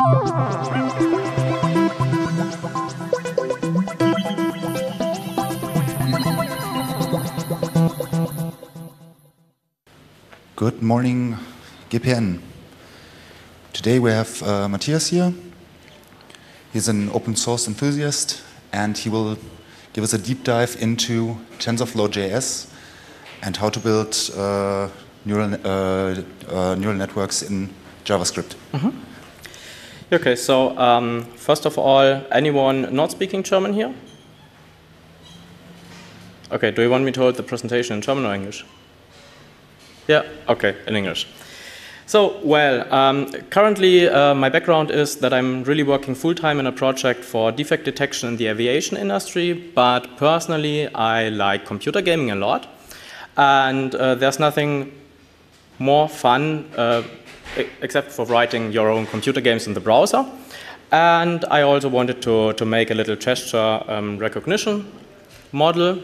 Good morning, GPN. Today we have Matthias here. He's an open source enthusiast, and he will give us a deep dive into TensorFlow.js and how to build neural networks in JavaScript. Mm-hmm. Okay, so first of all, anyone not speaking German here? Okay, do you want me to hold the presentation in German or English? Yeah, okay, in English. So, well, currently my background is that I'm really working full-time in a project for defect detection in the aviation industry, but personally I like computer gaming a lot, and there's nothing more fun except for writing your own computer games in the browser. And I also wanted to make a little gesture recognition model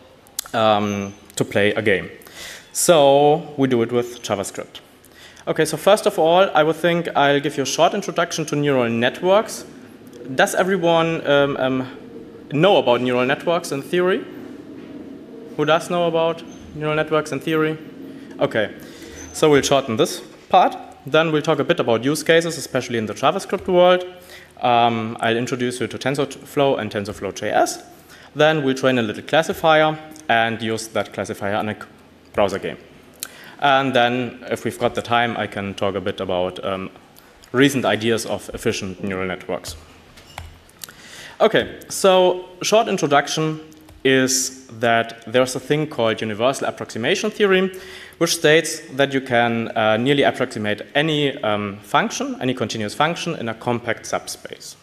to play a game. So we do it with JavaScript. Okay, so first of all, I would think I'll give you a short introduction to neural networks. Does everyone know about neural networks in theory? Who does know about neural networks in theory? Okay, so we'll shorten this part. Then we'll talk a bit about use cases, especially in the JavaScript world. I'll introduce you to TensorFlow and TensorFlow.js. Then we'll train a little classifier and use that classifier in a browser game. And then, if we've got the time, I can talk a bit about recent ideas of efficient neural networks. Okay, so short introduction is that there's a thing called universal approximation theorem, which states that you can nearly approximate any function, any continuous function, in a compact subspace.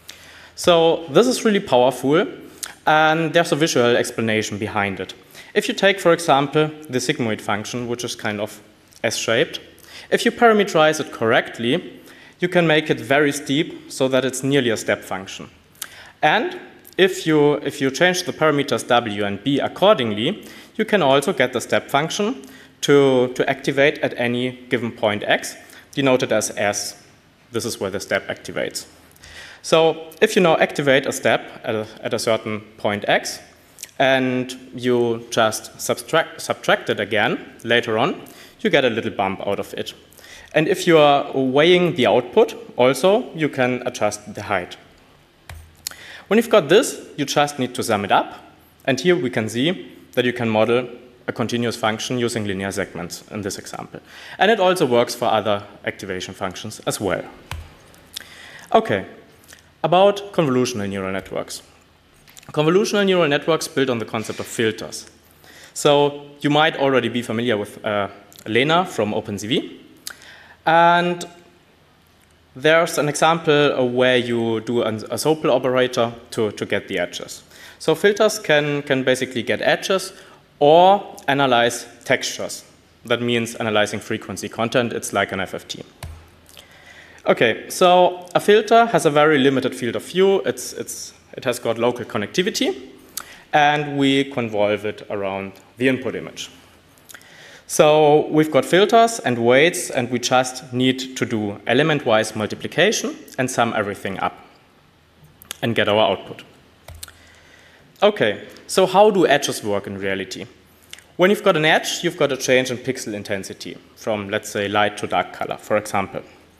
So this is really powerful, and there's a visual explanation behind it. If you take, for example, the sigmoid function, which is kind of S-shaped, if you parameterize it correctly, you can make it very steep so that it's nearly a step function. And if you change the parameters w and b accordingly, you can also get the step function to activate at any given point x, denoted as S. This is where the step activates. So if you now activate a step at a certain point x, and you just subtract it again later on, you get a little bump out of it. And if you are weighing the output, also, you can adjust the height. When you've got this, you just need to sum it up. And here we can see that you can model a continuous function using linear segments in this example. And it also works for other activation functions as well. Okay, about convolutional neural networks. Convolutional neural networks build on the concept of filters. So you might already be familiar with Lena from OpenCV. And there's an example where you do a Sopel operator to get the edges. So filters can basically get edges or analyze textures. That means analyzing frequency content. It's like an FFT. Okay, so a filter has a very limited field of view. It has got local connectivity, and we convolve it around the input image. So we've got filters and weights, and we just need to do element-wise multiplication and sum everything up and get our output. Okay, so how do edges work in reality? When you've got an edge, you've got a change in pixel intensity from, let's say, light to dark color, for example.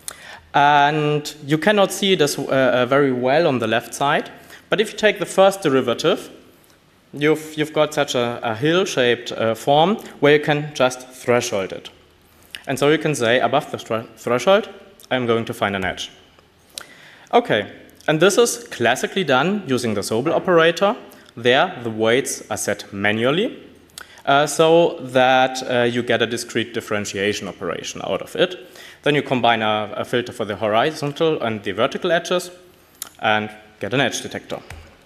And you cannot see this very well on the left side. But if you take the first derivative, you've got such a hill-shaped form where you can just threshold it. And so you can say, above the threshold, I'm going to find an edge. Okay, and this is classically done using the Sobel operator. There, the weights are set manually, so that you get a discrete differentiation operation out of it. Then you combine a filter for the horizontal and the vertical edges, and get an edge detector.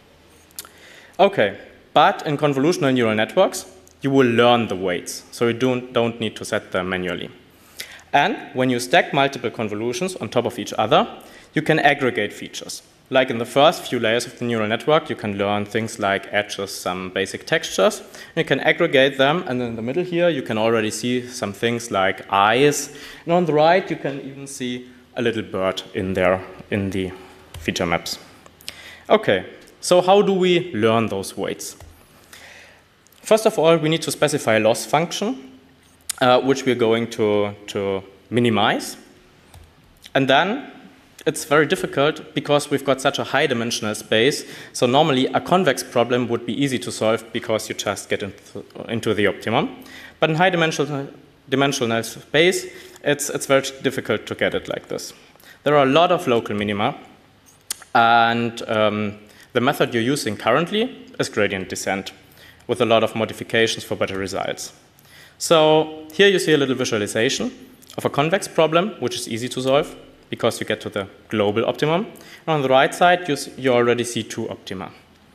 Okay, but in convolutional neural networks, you will learn the weights, so you don't need to set them manually. And when you stack multiple convolutions on top of each other, you can aggregate features. Like in the first few layers of the neural network, you can learn things like edges, some basic textures. You can aggregate them, and in the middle here, you can already see some things like eyes. And on the right, you can even see a little bird in there in the feature maps. Okay, so how do we learn those weights? First of all, we need to specify a loss function, which we're going to minimize. And then it's very difficult because we've got such a high dimensional space. So normally a convex problem would be easy to solve because you just get into the optimum. But in high dimensional space, it's very difficult to get it like this. There are a lot of local minima. And the method you're using currently is gradient descent, with a lot of modifications for better results. So here you see a little visualization of a convex problem, which is easy to solve because you get to the global optimum. And on the right side, you already see two optima.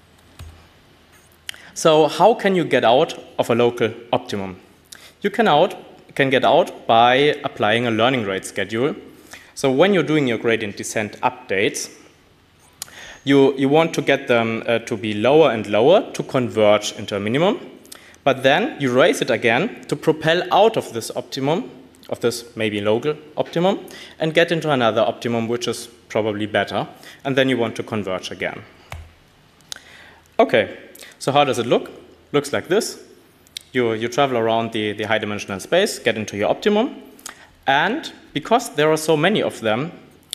So how can you get out of a local optimum? You can get out by applying a learning rate schedule. So when you're doing your gradient descent updates, you want to get them to be lower and lower to converge into a minimum. But then you raise it again to propel out of this optimum, of this maybe local optimum, and get into another optimum, which is probably better. And then you want to converge again. Okay, so how does it look? Looks like this. You travel around the high dimensional space, get into your optimum. And because there are so many of them,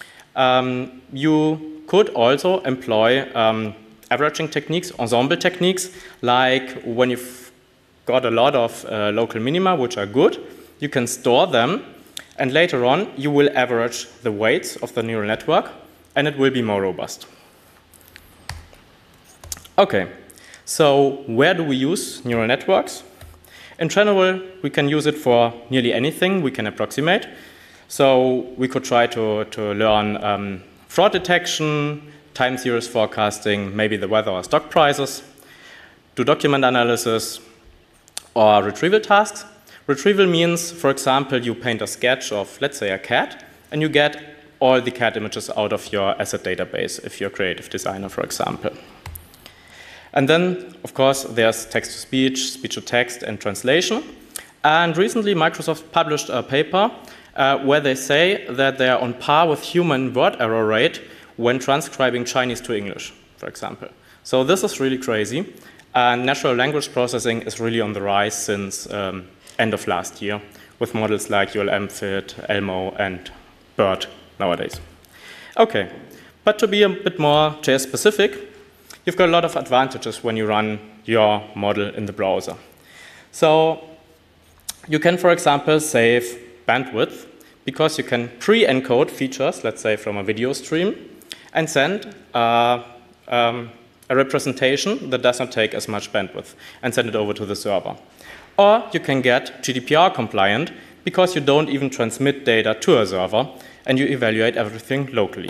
you could also employ averaging techniques, ensemble techniques, like when you've got a lot of local minima, which are good, you can store them, and later on you will average the weights of the neural network, and it will be more robust. Okay, so where do we use neural networks? In general, we can use it for nearly anything we can approximate. So we could try to learn fraud detection, time series forecasting, maybe the weather or stock prices, do document analysis, or retrieval tasks. Retrieval means, for example, you paint a sketch of, let's say, a cat, and you get all the cat images out of your asset database, if you're a creative designer, for example. And then, of course, there's text-to-speech, speech-to-text, and translation. And recently, Microsoft published a paper where they say that they are on par with human word error rate when transcribing Chinese to English, for example. So this is really crazy. And natural language processing is really on the rise since end of last year, with models like ULMFit, Elmo, and BERT nowadays. Okay, but to be a bit more JS specific, you've got a lot of advantages when you run your model in the browser. So you can, for example, save bandwidth because you can pre-encode features, let's say from a video stream, and send a representation that does not take as much bandwidth and send it over to the server. Or you can get GDPR compliant because you don't even transmit data to a server and you evaluate everything locally.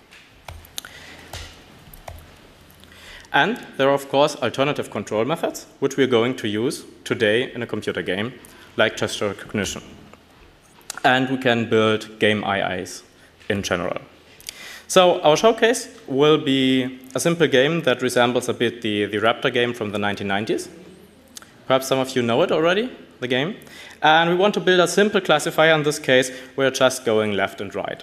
And there are, of course, alternative control methods, which we're going to use today in a computer game, like gesture recognition. And we can build game IIs in general. So our showcase will be a simple game that resembles a bit the Raptor game from the 1990s. Perhaps some of you know it already, the game. And we want to build a simple classifier. In this case, we're just going left and right.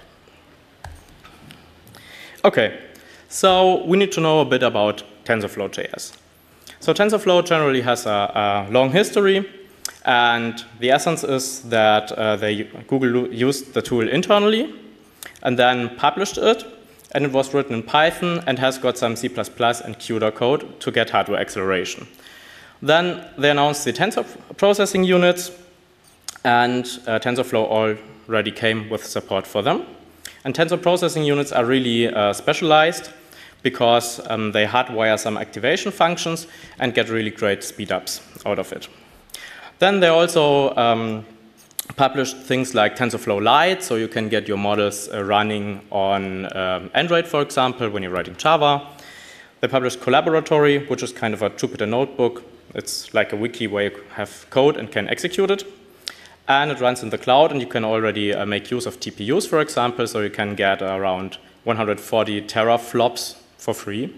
Okay, so we need to know a bit about TensorFlow.js. So TensorFlow generally has a long history. And the essence is that Google used the tool internally and then published it. And it was written in Python and has got some C++ and CUDA code to get hardware acceleration. Then they announced the tensor processing units, and TensorFlow already came with support for them. And tensor processing units are really specialized because they hardwire some activation functions and get really great speedups out of it. Then they also published things like TensorFlow Lite, so you can get your models running on Android, for example, when you're writing Java. They published Collaboratory, which is kind of a Jupyter notebook. It's like a wiki where you have code and can execute it. And it runs in the cloud, and you can already make use of TPUs, for example, so you can get around 140 teraflops for free.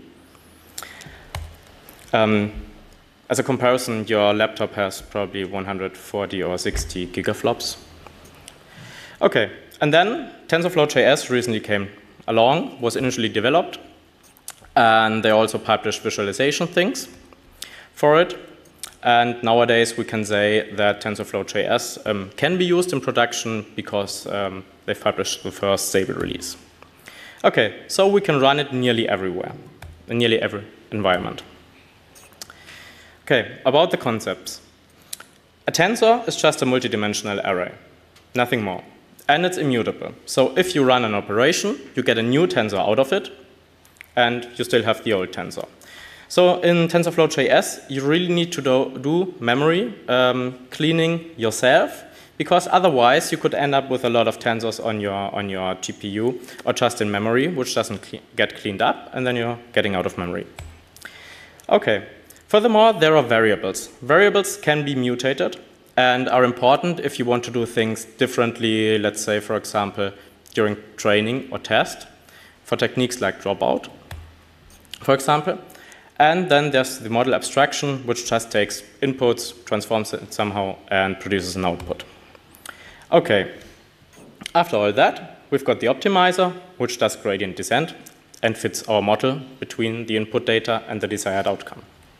As a comparison, your laptop has probably 140 or 60 gigaflops. Okay, And then TensorFlow.js recently came along, was initially developed, and they also published visualization things for it. And nowadays we can say that TensorFlow.js can be used in production because they've published the first stable release. Okay, so we can run it nearly everywhere, in nearly every environment. Okay, about the concepts. A tensor is just a multidimensional array, nothing more. And it's immutable. So if you run an operation, you get a new tensor out of it, and you still have the old tensor. So in TensorFlow.js, you really need to do memory cleaning yourself, because otherwise you could end up with a lot of tensors on your GPU or just in memory, which doesn't get cleaned up, and then you're getting out of memory. Okay. Furthermore, there are variables. Variables can be mutated and are important if you want to do things differently, let's say, for example, during training or test, for techniques like dropout, for example. And then there's the model abstraction, which just takes inputs, transforms it somehow, and produces an output. Okay, after all that, we've got the optimizer, which does gradient descent and fits our model between the input data and the desired outcome.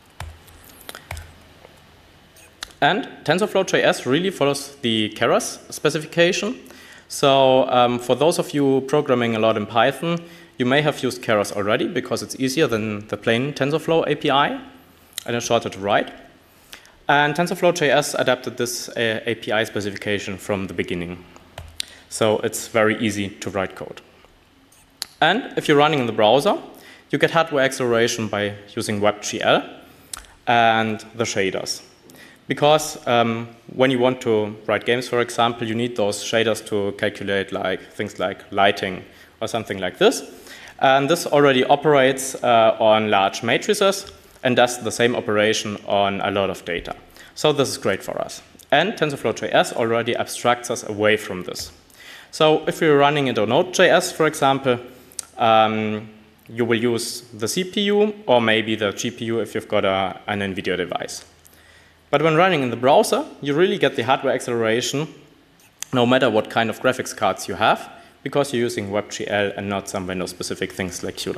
And TensorFlow.js really follows the Keras specification. So for those of you programming a lot in Python, you may have used Keras already because it's easier than the plain TensorFlow API and it's shorter to write. And TensorFlow.js adapted this API specification from the beginning. So it's very easy to write code. And if you're running in the browser, you get hardware acceleration by using WebGL and the shaders. Because when you want to write games, for example, you need those shaders to calculate things like lighting or something like this. And this already operates on large matrices and does the same operation on a lot of data. So this is great for us. And TensorFlow.js already abstracts us away from this. So if you're running into Node.js, for example, you will use the CPU or maybe the GPU if you've got an NVIDIA device. But when running in the browser, you really get the hardware acceleration no matter what kind of graphics cards you have, because you're using WebGL and not some Windows-specific things like CUDA.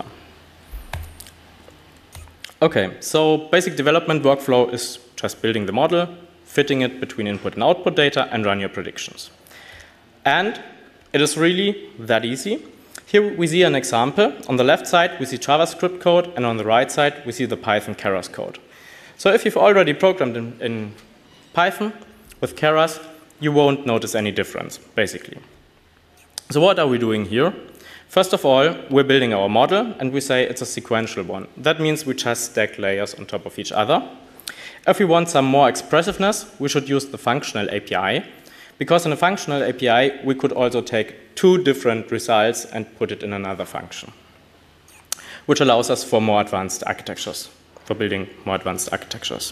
Okay, so basic development workflow is just building the model, fitting it between input and output data, and run your predictions. And it is really that easy. Here we see an example. On the left side, we see JavaScript code, and on the right side, we see the Python Keras code. So if you've already programmed in Python with Keras, you won't notice any difference, basically. So what are we doing here? First of all, we're building our model, and we say it's a sequential one. That means we just stack layers on top of each other. If we want some more expressiveness, we should use the functional API, because in a functional API, we could also take two different results and put it in another function, which allows us for more advanced architectures. For building more advanced architectures.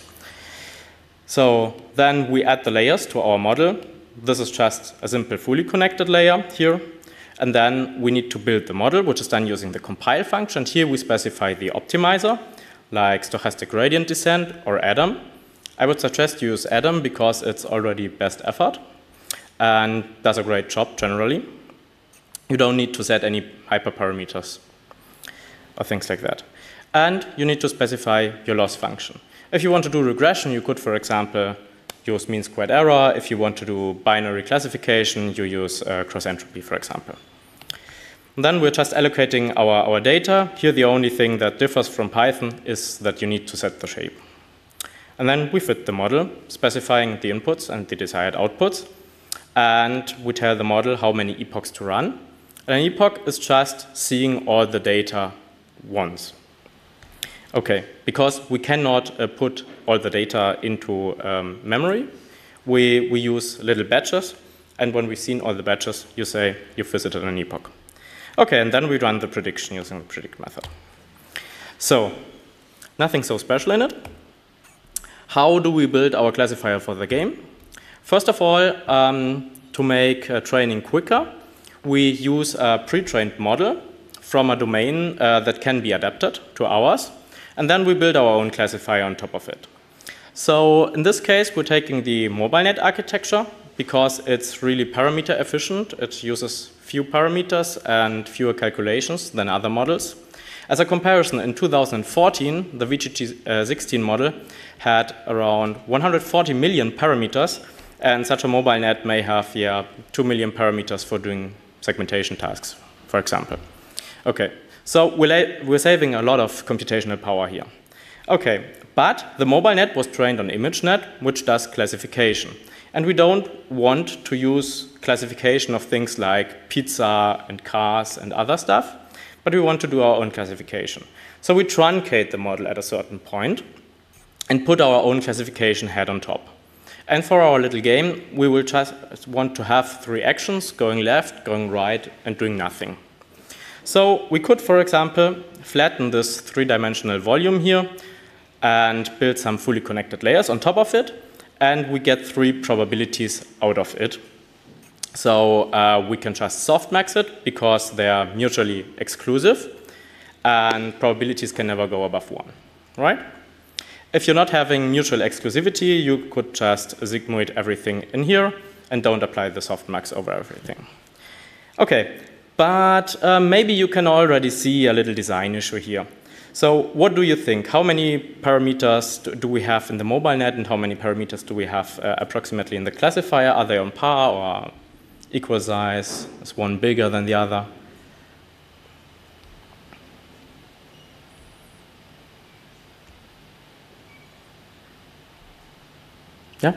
So then we add the layers to our model. This is just a simple fully connected layer here. And then we need to build the model, which is done using the compile function. Here we specify the optimizer, like stochastic gradient descent or Adam. I would suggest you use Adam because it's already best effort and does a great job generally. You don't need to set any hyperparameters or things like that. And you need to specify your loss function. If you want to do regression, you could, for example, use mean squared error. If you want to do binary classification, you use cross entropy, for example. And then we're just allocating our data. Here, the only thing that differs from Python is that you need to set the shape. And then we fit the model, specifying the inputs and the desired outputs. And we tell the model how many epochs to run. And an epoch is just seeing all the data once. Okay, because we cannot put all the data into memory, we use little batches, and when we've seen all the batches, you say you've visited an epoch. Okay, and then we run the prediction using the predict method. So, nothing so special in it. How do we build our classifier for the game? First of all, to make training quicker, we use a pre-trained model from a domain that can be adapted to ours. And then we build our own classifier on top of it. So in this case, we're taking the MobileNet architecture because it's really parameter efficient. It uses few parameters and fewer calculations than other models. As a comparison, in 2014, the VGT16 model had around 140 million parameters, and such a mobile net may have 2 million parameters for doing segmentation tasks, for example. Okay, so we're saving a lot of computational power here. Okay, but the mobile net was trained on ImageNet, which does classification. And we don't want to use classification of things like pizza and cars and other stuff, but we want to do our own classification. So we truncate the model at a certain point and put our own classification head on top. And for our little game, we will just want to have 3 actions, going left, going right, and doing nothing. So we could, for example, flatten this 3-dimensional volume here and build some fully connected layers on top of it, and we get 3 probabilities out of it. So we can just softmax it because they are mutually exclusive, and probabilities can never go above 1, right? If you're not having mutual exclusivity, you could just sigmoid everything in here and don't apply the softmax over everything. Okay, but maybe you can already see a little design issue here. So what do you think? How many parameters do we have in the mobile net, and how many parameters do we have approximately in the classifier? Are they on par or equal size? Is one bigger than the other? Yeah?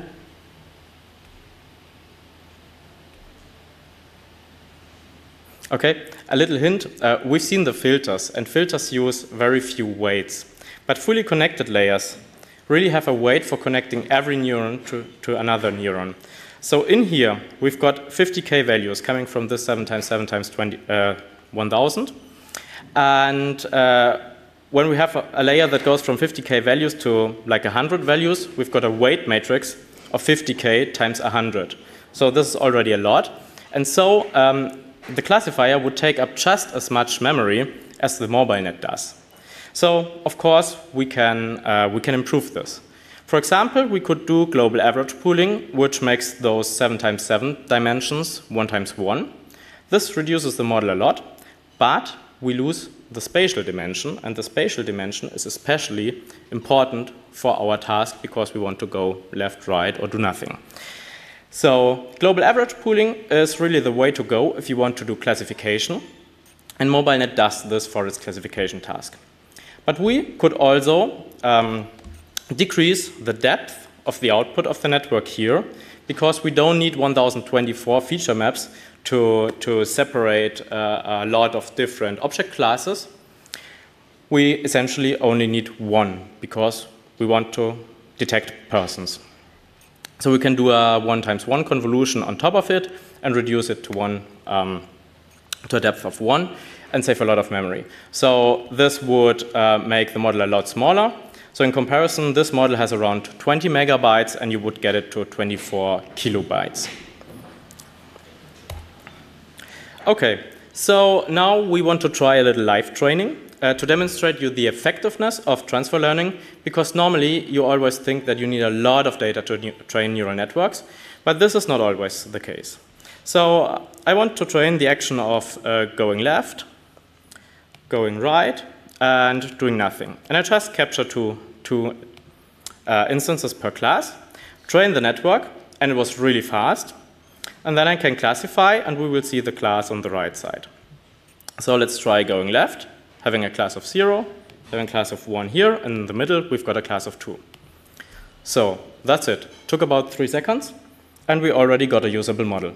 Okay, a little hint. We've seen the filters, and filters use very few weights. But fully connected layers really have a weight for connecting every neuron to another neuron. So in here, we've got 50K values coming from this 7 times 7 times 1000. And when we have a layer that goes from 50K values to like 100 values, we've got a weight matrix of 50K times 100. So this is already a lot. And so the classifier would take up just as much memory as the mobile net does. So, of course, we can improve this. For example, we could do global average pooling, which makes those 7 times 7 dimensions 1 times 1. This reduces the model a lot, but we lose the spatial dimension, and the spatial dimension is especially important for our task because we want to go left, right, or do nothing. So global average pooling is really the way to go if you want to do classification, and MobileNet does this for its classification task. But we could also decrease the depth of the output of the network here, because we don't need 1024 feature maps to separate a lot of different object classes. We essentially only need 1, because we want to detect persons. So we can do a 1 times 1 convolution on top of it and reduce it to a depth of 1 and save a lot of memory. So this would make the model a lot smaller. So in comparison, this model has around 20 megabytes, and you would get it to 24 kilobytes. Okay, so now we want to try a little live training to demonstrate you the effectiveness of transfer learning, because normally you always think that you need a lot of data to train neural networks, but this is not always the case. So I want to train the action of going left, going right, and doing nothing. And I just capture two instances per class, train the network, and it was really fast. And then I can classify, and we will see the class on the right side. So let's try going left, having a class of 0, having a class of 1 here, and in the middle we've got a class of 2. So that's it. Took about 3 seconds, and we already got a usable model.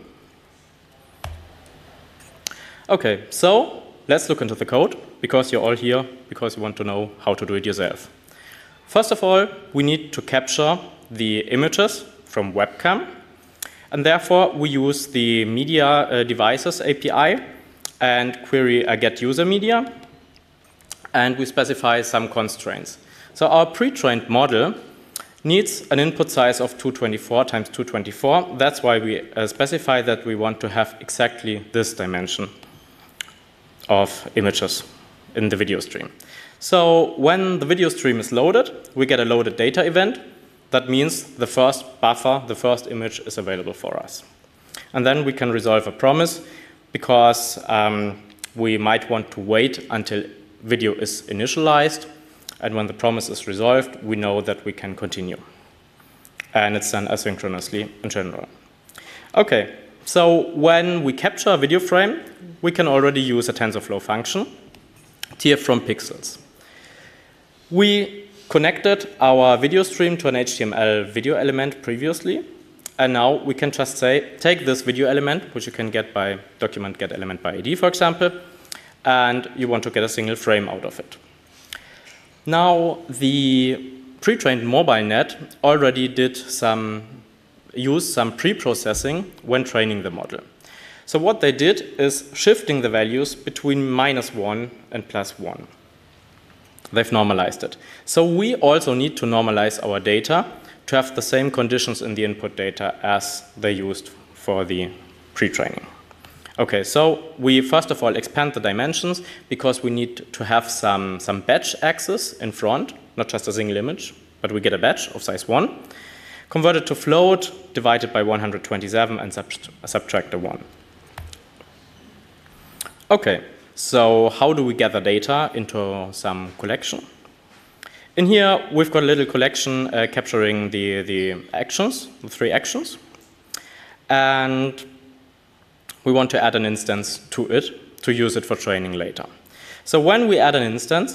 Okay, so let's look into the code, because you're all here because you want to know how to do it yourself. First of all, we need to capture the images from webcam, and therefore we use the media devices API and query a get user media, and we specify some constraints. So our pre-trained model needs an input size of 224 times 224. That's why we specify that we want to have exactly this dimension of images in the video stream. So when the video stream is loaded, we get a loaded data event, that means the first buffer, the first image is available for us. And then we can resolve a promise because we might want to wait until video is initialized. And when the promise is resolved, we know that we can continue. And it's done asynchronously in general. Okay, so when we capture a video frame, we can already use a TensorFlow function, TF from pixels. We connected our video stream to an HTML video element previously. And now we can just say, take this video element, which you can get by document get element by ID, for example, and you want to get a single frame out of it. Now, the pre-trained mobile net already did use some pre-processing when training the model. So what they did is shifting the values between -1 and +1. They've normalized it. So we also need to normalize our data to have the same conditions in the input data as they used for the pre-training. Okay, so we first of all expand the dimensions because we need to have some batch access in front, not just a single image, but we get a batch of size 1, convert it to float, divide it by 127 and subtract a 1. Okay, so how do we gather data into some collection? In here, we've got a little collection capturing the actions, the 3 actions. And we want to add an instance to it to use it for training later. So when we add an instance,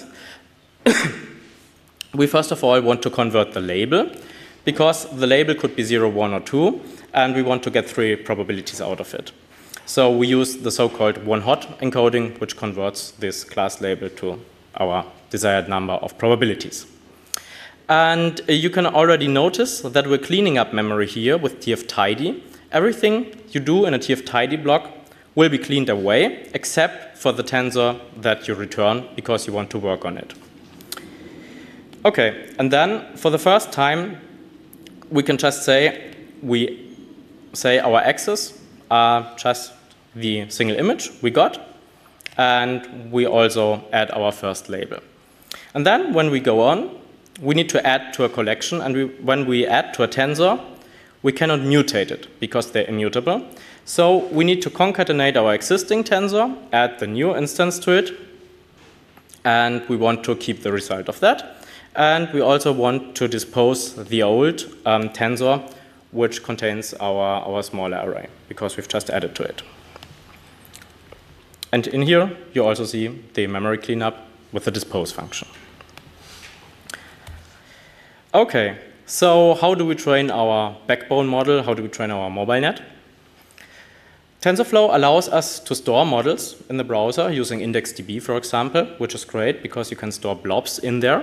we first of all want to convert the label because the label could be 0, 1, or 2, and we want to get 3 probabilities out of it. So we use the so-called one-hot encoding, which converts this class label to our desired number of probabilities. And you can already notice that we're cleaning up memory here with tf-tidy. Everything you do in a tf-tidy block will be cleaned away, except for the tensor that you return because you want to work on it. Okay, and then for the first time, we can just say, our axes are just the single image we got, and we also add our first label. And then when we go on, we need to add to a collection, and when we add to a tensor, we cannot mutate it because they're immutable. So we need to concatenate our existing tensor, add the new instance to it, and we want to keep the result of that. And we also want to dispose the old tensor, which contains our smaller array, because we've just added to it. And in here, you also see the memory cleanup with the dispose function. Okay, so how do we train our backbone model? How do we train our mobile net? TensorFlow allows us to store models in the browser using IndexedDB, for example, which is great because you can store blobs in there.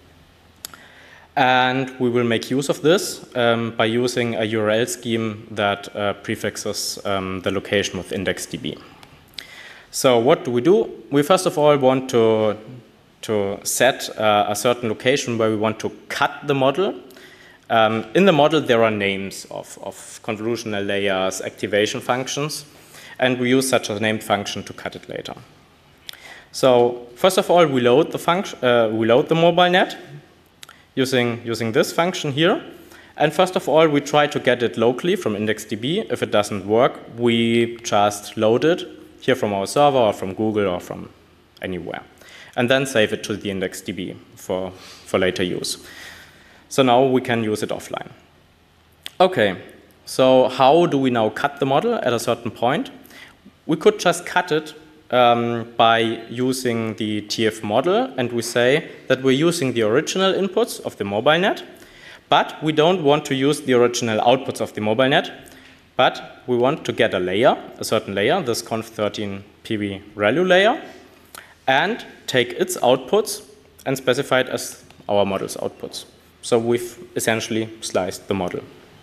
And we will make use of this by using a URL scheme that prefixes the location with IndexedDB. So what do? We first of all want to set a certain location where we want to cut the model. In the model, there are names of convolutional layers, activation functions, and we use such a named function to cut it later. So first of all, we load the mobile net using this function here. And first of all, we try to get it locally from IndexedDB. If it doesn't work, we just load it here from our server or from Google or from anywhere, and then save it to the IndexedDB for later use. So now we can use it offline. Okay, so how do we now cut the model at a certain point? We could just cut it by using the TF model, and we say that we're using the original inputs of the mobile net, but we don't want to use the original outputs of the mobile net, but we want to get a certain layer, this conf13 PB ReLU layer, and take its outputs and specify it as our model's outputs. So we've essentially sliced the model.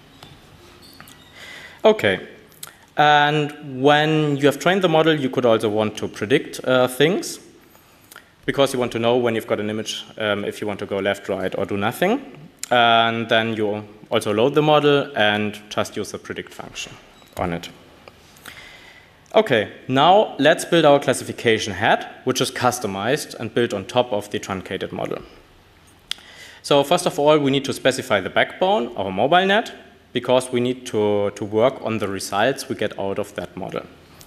Okay, and when you have trained the model, you could also want to predict things, because you want to know when you've got an image, if you want to go left, right, or do nothing. And then you also load the model and just use the predict function on it. Okay, now let's build our classification head, which is customized and built on top of the truncated model. So first of all, we need to specify the backbone, our mobile net, because we need to work on the results we get out of that model.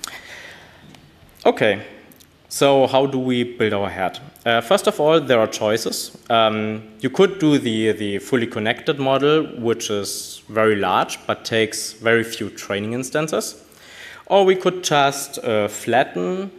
Okay, so how do we build our head? First of all, there are choices. You could do the fully connected model, which is very large, but takes very few training instances. Or we could just flatten.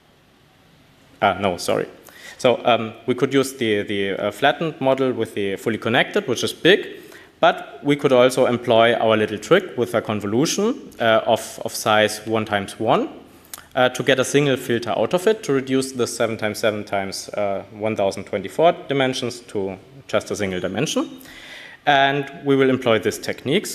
So we could use the flattened model with the fully connected, which is big. But we could also employ our little trick with a convolution of size 1 times 1 to get a single filter out of it to reduce the 7 times 7 times 1024 dimensions to just a single dimension. And we will employ this technique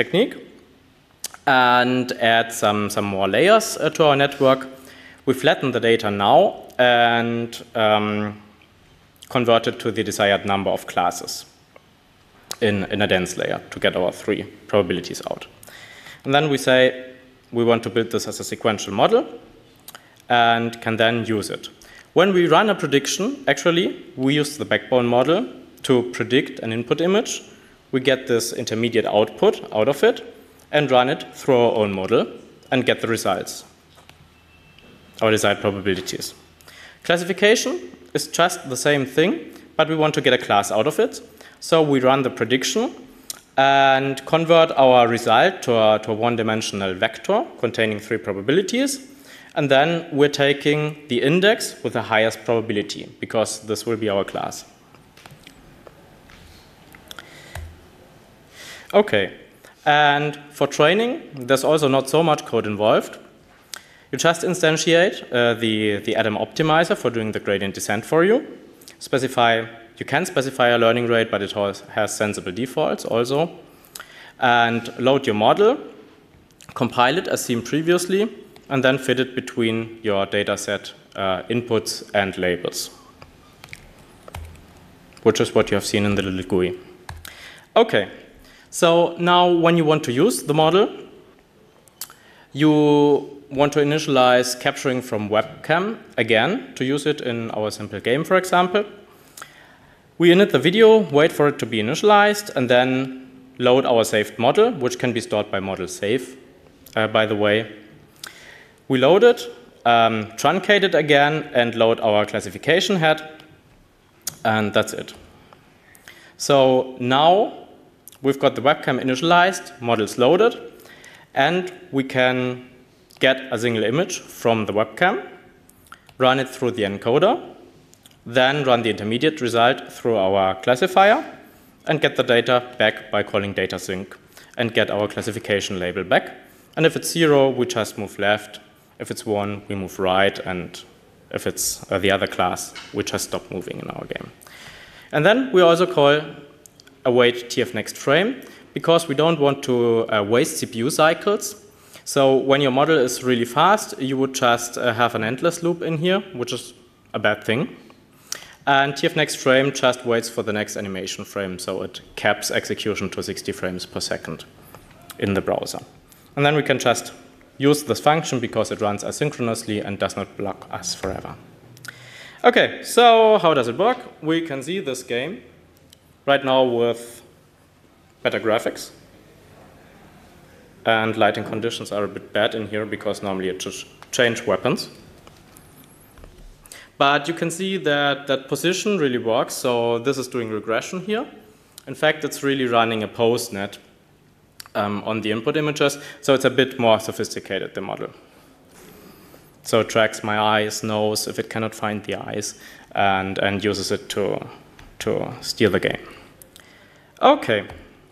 and add some more layers to our network. We flatten the data now and convert it to the desired number of classes in a dense layer to get our 3 probabilities out. And then we say we want to build this as a sequential model and can then use it. When we run a prediction, actually, we use the backbone model to predict an input image. We get this intermediate output out of it and run it through our own model and get the results, our desired probabilities. Classification is just the same thing, but we want to get a class out of it. So we run the prediction and convert our result to a one-dimensional vector containing 3 probabilities. And then we're taking the index with the highest probability, because this will be our class. Okay, and for training, there's also not so much code involved. You just instantiate the Adam optimizer for doing the gradient descent for you. You can specify a learning rate, but it has sensible defaults also. And load your model, compile it as seen previously, and then fit it between your dataset inputs and labels, which is what you have seen in the little GUI. Okay, so now when you want to use the model, you want to initialize capturing from webcam again to use it in our simple game, for example. We init the video, wait for it to be initialized, and then load our saved model, which can be stored by model save, by the way. We load it, truncate it again, and load our classification head, and that's it. So now we've got the webcam initialized, models loaded, and we can get a single image from the webcam, run it through the encoder, then run the intermediate result through our classifier, and get the data back by calling datasync, and get our classification label back. And if it's 0, we just move left. If it's 1, we move right. And if it's the other class, we just stop moving in our game. And then we also call await tf-next frame, because we don't want to waste CPU cycles. So when your model is really fast, you would just have an endless loop in here, which is a bad thing. And tf-next frame just waits for the next animation frame, so it caps execution to 60 frames per second in the browser. And then we can just use this function because it runs asynchronously and does not block us forever. Okay, so how does it work? We can see this game right now with better graphics. And lighting conditions are a bit bad in here because normally it should change weapons. But you can see that that position really works. So this is doing regression here. In fact, it's really running a postnet on the input images. So it's a bit more sophisticated, the model. So it tracks my eyes, knows if it cannot find the eyes, and uses it to steer the game. Okay.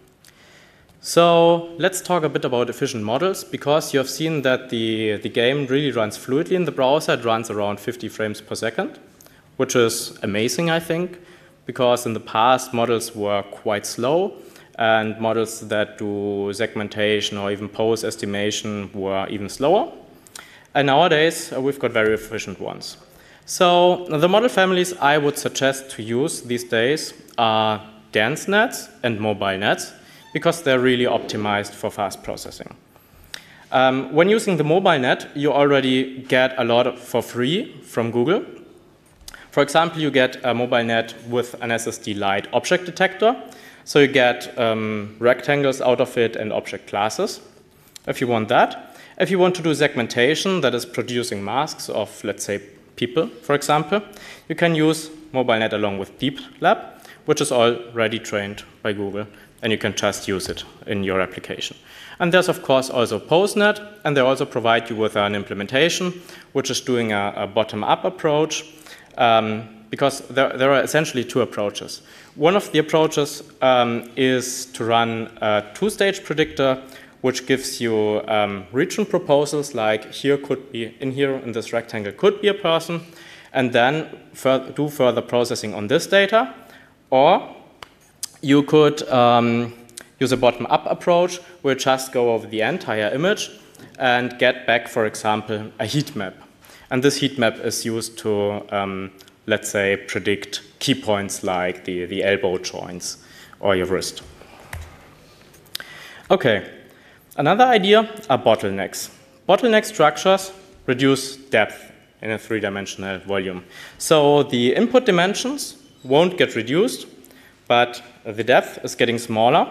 So let's talk a bit about efficient models, because you have seen that the game really runs fluidly in the browser. It runs around 50 frames per second, which is amazing, I think, because in the past models were quite slow, and models that do segmentation or even pose estimation were even slower. And nowadays, we've got very efficient ones. So the model families I would suggest to use these days are dense nets and mobile nets, because they're really optimized for fast processing. When using the mobile net, you already get a lot for free from Google. For example, you get a mobile net with an SSD Lite object detector. So you get rectangles out of it and object classes, if you want that. If you want to do segmentation that is producing masks of, let's say, people, for example, you can use MobileNet along with DeepLab, which is already trained by Google, and you can just use it in your application. And there's, of course, also PostNet, and they also provide you with an implementation, which is doing a bottom-up approach, because there are essentially two approaches. One of the approaches is to run a two-stage predictor, which gives you region proposals, like here could be, in this rectangle could be a person, and then do further processing on this data. Or you could use a bottom-up approach, where you just go over the entire image and get back, for example, a heat map. And this heat map is used to, let's say, predict key points like the elbow joints or your wrist. Okay, another idea are bottlenecks. Bottleneck structures reduce depth in a three-dimensional volume. So the input dimensions won't get reduced, but the depth is getting smaller,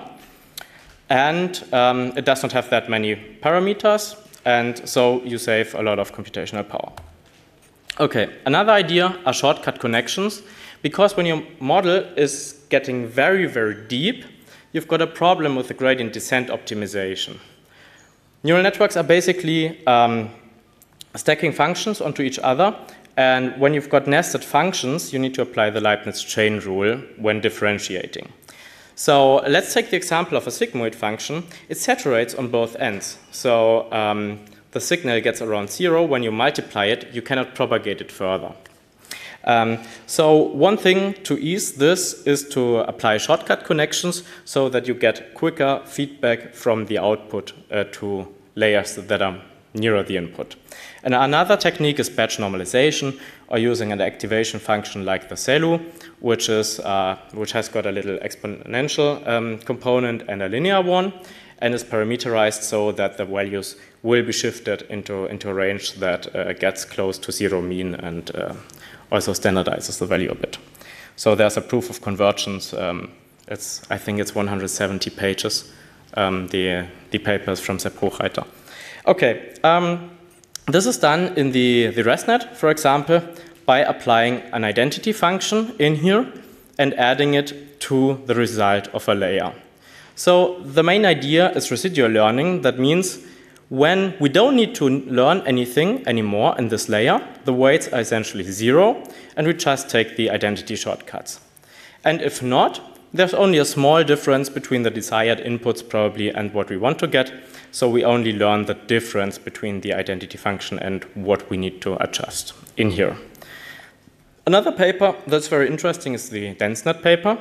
and it does not have that many parameters, and so you save a lot of computational power. Okay, another idea are shortcut connections, because when your model is getting very, very deep, you've got a problem with the gradient descent optimization. Neural networks are basically stacking functions onto each other, and when you've got nested functions, you need to apply the Leibniz chain rule when differentiating. So let's take the example of a sigmoid function. It saturates on both ends. So the signal gets around 0. When you multiply it, you cannot propagate it further. So one thing to ease this is to apply shortcut connections so that you get quicker feedback from the output to layers that are nearer the input. And another technique is batch normalization, or using an activation function like the CELU, which has got a little exponential component and a linear one, and is parameterized so that the values will be shifted into a range that gets close to zero mean and also standardizes the value a bit. So there's a proof of convergence. I think it's 170 pages. The paper is from Sepp Hochreiter. Okay, this is done in the ResNet, for example, by applying an identity function in here and adding it to the result of a layer. So the main idea is residual learning. That means when we don't need to learn anything anymore in this layer, the weights are essentially 0, and we just take the identity shortcuts. And if not, there's only a small difference between the desired inputs probably and what we want to get. So we only learn the difference between the identity function and what we need to adjust in here. Another paper that's very interesting is the DenseNet paper.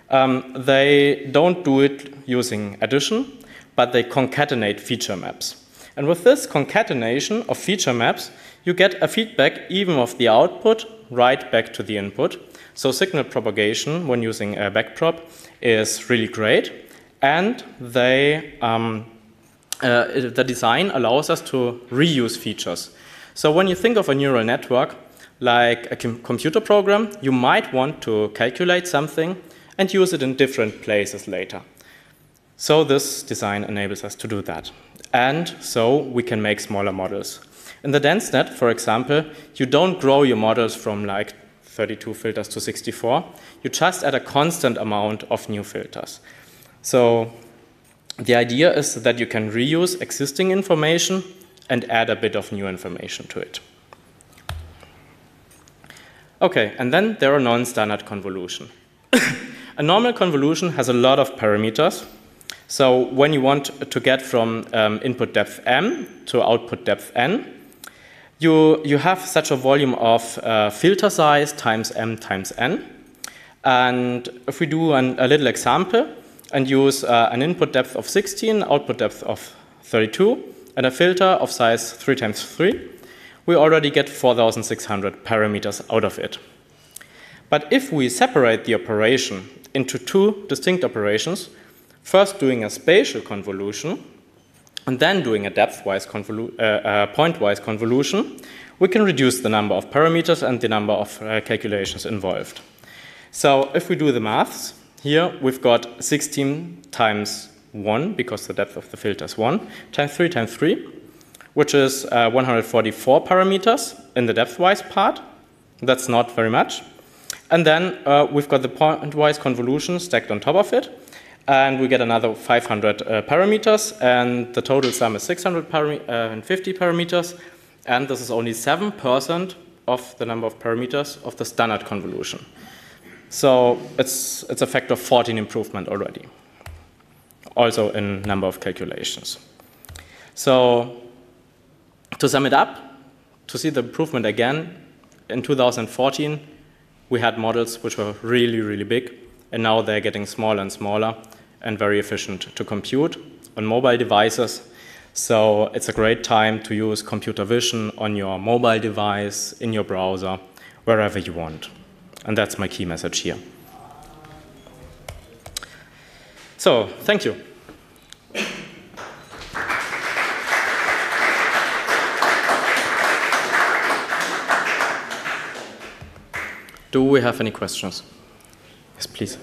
They don't do it using addition, but they concatenate feature maps. And with this concatenation of feature maps, you get a feedback even of the output right back to the input. So signal propagation when using a backprop is really great. And the design allows us to reuse features. So when you think of a neural network, like a computer program, you might want to calculate something and use it in different places later. So this design enables us to do that. And so we can make smaller models. In the DenseNet, for example, you don't grow your models from like 32 filters to 64. You just add a constant amount of new filters. So the idea is that you can reuse existing information and add a bit of new information to it. Okay, and then there are non-standard convolution. A normal convolution has a lot of parameters. So when you want to get from input depth m to output depth n, you have such a volume of filter size times m times n. And if we do a little example and use an input depth of 16, output depth of 32, and a filter of size 3 times 3, we already get 4,600 parameters out of it. But if we separate the operation into two distinct operations, first doing a spatial convolution and then doing a depth-wise point-wise convolution, we can reduce the number of parameters and the number of calculations involved. So if we do the maths, here we've got 16 times 1, because the depth of the filter is 1, times 3, which is 144 parameters in the depth-wise part. That's not very much. And then we've got the point-wise convolution stacked on top of it. And we get another 500 parameters. And the total sum is 650 parameters. And this is only 7% of the number of parameters of the standard convolution. So it's a factor of 14 improvement already. Also in number of calculations. So to sum it up, to see the improvement again, in 2014, we had models which were really, really big, and now they're getting smaller and smaller and very efficient to compute on mobile devices. So it's a great time to use computer vision on your mobile device, in your browser, wherever you want. And that's my key message here. So, thank you. Do we have any questions? Yes, please.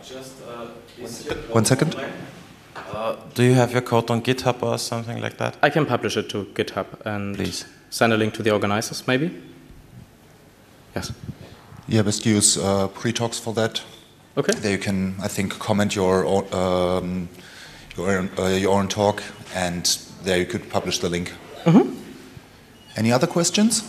One second. Do you have your code on GitHub or something like that? I can publish it to GitHub and please send a link to the organizers, maybe? Yes. Yeah, best use pre-talks for that. Okay. There you can, I think, comment your own talk, and there you could publish the link. Mm-hmm. Any other questions?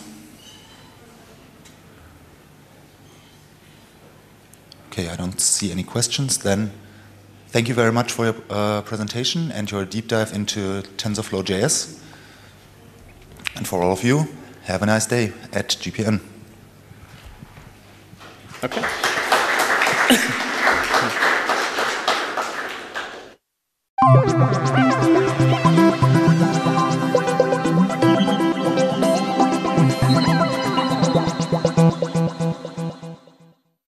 Okay, I don't see any questions. Then thank you very much for your presentation and your deep dive into TensorFlow.js. And for all of you, have a nice day at GPN. Okay.